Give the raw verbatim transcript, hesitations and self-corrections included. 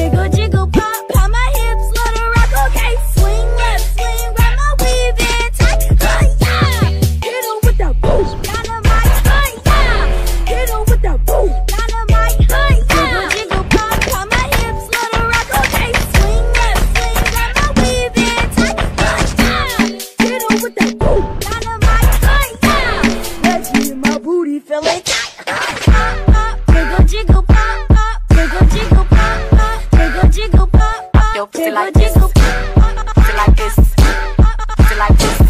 Jiggle, jiggle, pop, pop my hips, let her rock, okay. Swing left, swing right, my weave in tight. Huh, yeah. Hit her with that boom, dynamite. Huh, yeah. Hit her with that boom, dynamite. Huh, yeah. Jiggle, jiggle, pop, pop my hips, let her rock, okay. Swing left, swing right, my weave in tight. Huh, yeah. Hit her with that boom, dynamite. Huh, yeah. Let's me and my booty feeling tight. Jiggle, jiggle, pop, pop. Jiggle, jiggle, pop, pop. Jiggle, jiggle, pop, pop. Yo, pussy like this, pussy like this, pussy like this.